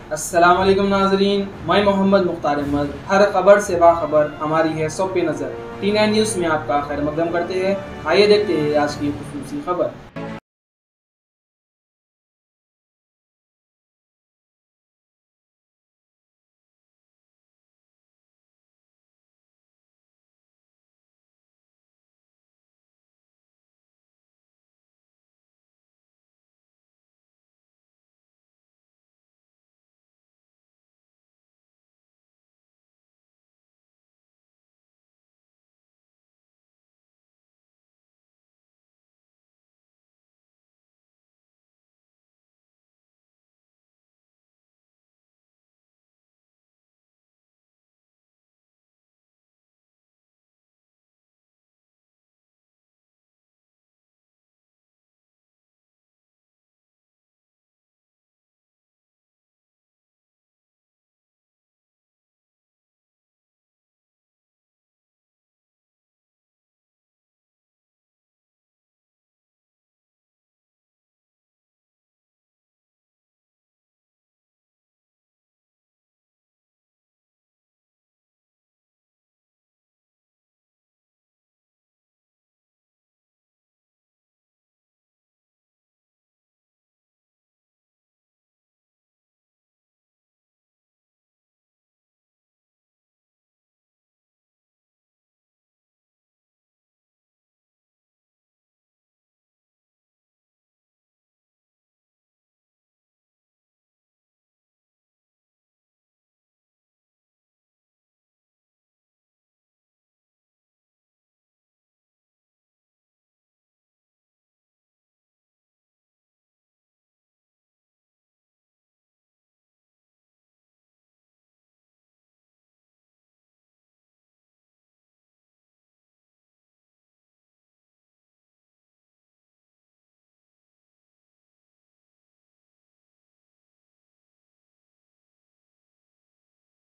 अस्सलाम वालेकुम नाज़रीन, मैं मोहम्मद मुख्तार अहमद। हर खबर से बाखबर हमारी है सब पे नज़र। T9 न्यूज़ में आपका खैर मकदम करते हैं। आइए देखते हैं आज की खुसूसी खबर।